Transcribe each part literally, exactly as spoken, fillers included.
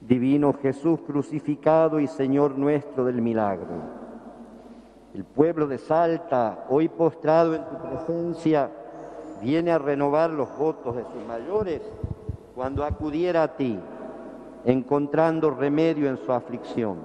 Divino Jesús crucificado y Señor nuestro del milagro. El pueblo de Salta, hoy postrado en tu presencia, viene a renovar los votos de sus mayores cuando acudiera a ti, encontrando remedio en su aflicción.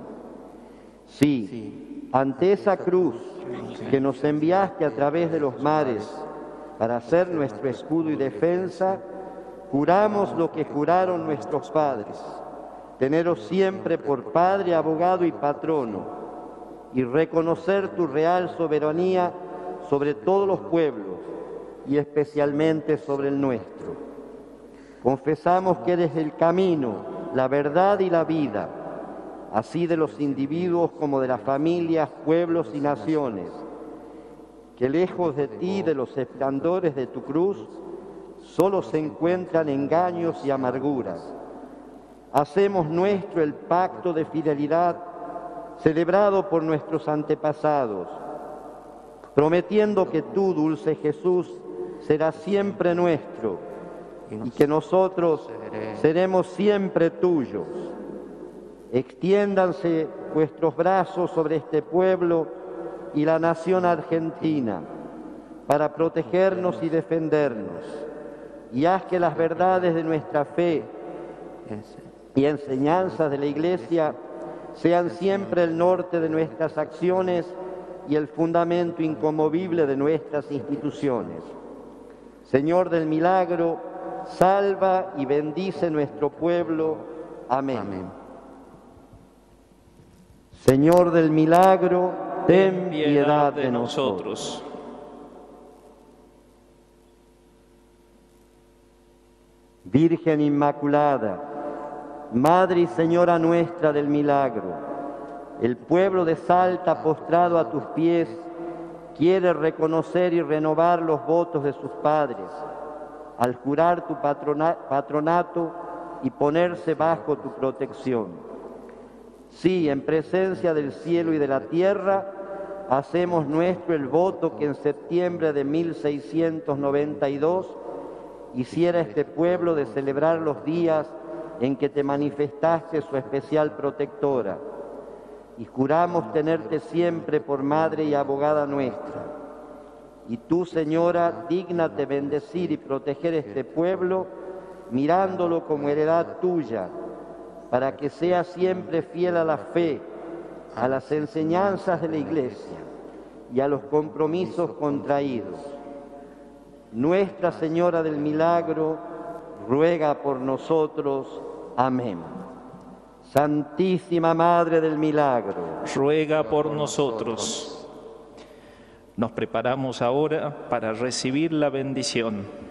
Sí, ante esa cruz que nos enviaste a través de los mares para ser nuestro escudo y defensa, juramos lo que juraron nuestros padres: teneros siempre por Padre, abogado y patrono, y reconocer tu real soberanía sobre todos los pueblos y especialmente sobre el nuestro. Confesamos que eres el camino, la verdad y la vida, así de los individuos como de las familias, pueblos y naciones, que lejos de ti, de los esplendores de tu cruz, solo se encuentran engaños y amarguras. Hacemos nuestro el pacto de fidelidad celebrado por nuestros antepasados, prometiendo que tú, dulce Jesús, serás siempre nuestro y que nosotros seremos siempre tuyos. Extiéndanse vuestros brazos sobre este pueblo y la nación argentina para protegernos y defendernos, y haz que las verdades de nuestra fe y enseñanzas de la Iglesia sean siempre el norte de nuestras acciones y el fundamento inconmovible de nuestras instituciones. Señor del milagro, salva y bendice nuestro pueblo. Amén. Amén. Señor del milagro, ten piedad de nosotros. Virgen Inmaculada, Madre y Señora nuestra del milagro, el pueblo de Salta, postrado a tus pies, quiere reconocer y renovar los votos de sus padres, al jurar tu patrona- patronato y ponerse bajo tu protección. Sí, en presencia del cielo y de la tierra, hacemos nuestro el voto que en septiembre de mil seiscientos noventa y dos hiciera este pueblo de celebrar los días en que te manifestaste su especial protectora, y juramos tenerte siempre por madre y abogada nuestra. Y tú, Señora, dígnate bendecir y proteger este pueblo, mirándolo como heredad tuya, para que sea siempre fiel a la fe, a las enseñanzas de la Iglesia y a los compromisos contraídos. Nuestra Señora del Milagro, ruega por nosotros. Amén. Santísima Madre del Milagro, ruega por nosotros. Nos preparamos ahora para recibir la bendición.